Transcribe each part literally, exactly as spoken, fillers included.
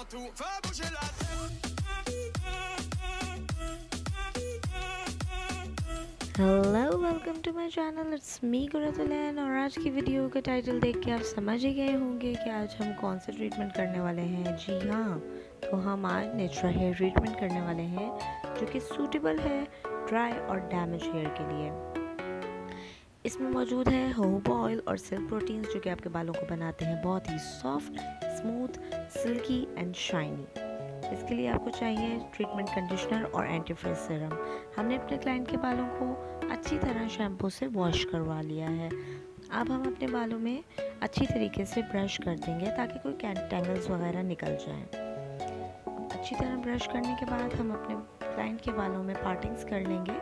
Hello, welcome to my channel. It's me लॉलेन। और आज की वीडियो का टाइटल देख के आप समझ ही गए होंगे कि आज हम कौन सा ट्रीटमेंट करने वाले हैं। जी हाँ, तो हम आज नेचुरल हेयर ट्रीटमेंट करने वाले हैं जो कि सूटेबल है ड्राई और डैमेज हेयर के लिए। इसमें मौजूद है जोजोबा ऑयल और सिल्क प्रोटीन्स जो कि आपके बालों को बनाते हैं बहुत ही soft, smooth, silky and shiny. इसके लिए आपको चाहिए ट्रीटमेंट कंडीशनर और एंटीफ्रिज सीरम। हमने अपने क्लाइंट के बालों को अच्छी तरह शैम्पू से वॉश करवा लिया है। अब हम अपने बालों में अच्छी तरीके से ब्रश कर देंगे ताकि कोई टैंगल्स वगैरह निकल जाएं। अच्छी तरह ब्रश करने के बाद हम अपने क्लाइंट के बालों में पार्टिंग्स कर लेंगे।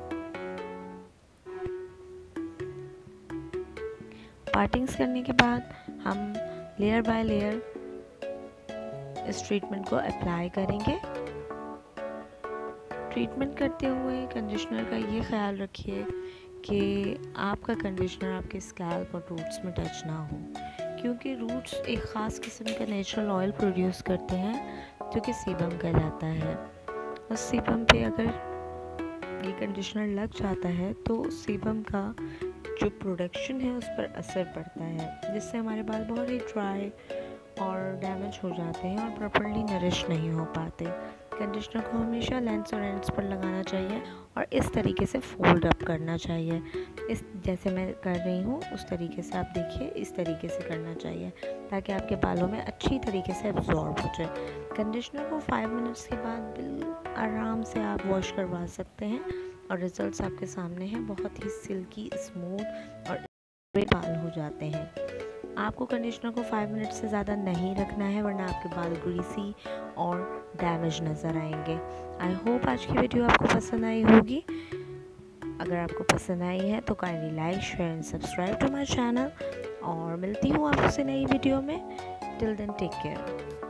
पार्टिंग्स करने के बाद हम लेयर बाय लेयर इस ट्रीटमेंट को अप्लाई करेंगे। ट्रीटमेंट करते हुए कंडीशनर का ये ख्याल रखिए कि आपका कंडीशनर आपके स्कैल्प और रूट्स में टच ना हो, क्योंकि रूट्स एक ख़ास किस्म का नेचुरल ऑयल प्रोड्यूस करते हैं जो कि सीबम कहलाता है। और सीबम पे अगर ये कंडीशनर लग जाता है तो सीबम का जो प्रोडक्शन है उस पर असर पड़ता है, जिससे हमारे बाल बहुत ही ड्राई और डैमेज हो जाते हैं और प्रॉपर्ली नरिश नहीं हो पाते। कंडीशनर को हमेशा लेंस और एंड्स पर लगाना चाहिए और इस तरीके से फोल्ड अप करना चाहिए। इस जैसे मैं कर रही हूँ उस तरीके से आप देखिए, इस तरीके से करना चाहिए ताकि आपके बालों में अच्छी तरीके से एब्जॉर्ब हो जाए। कंडीशनर को फाइव मिनट्स के बाद बिल्कुल आराम से आप वॉश करवा सकते हैं और रिजल्ट्स आपके सामने हैं। बहुत ही सिल्की, स्मूथ और बाल हो जाते हैं। आपको कंडीशनर को फाइव मिनट से ज़्यादा नहीं रखना है, वरना आपके बाल ग्रीसी और डैमेज नज़र आएंगे। आई होप आज की वीडियो आपको पसंद आई होगी। अगर आपको पसंद आई है तो kindly like, share and subscribe to my channel. और मिलती हूँ आपसे नई वीडियो में। Till then take care.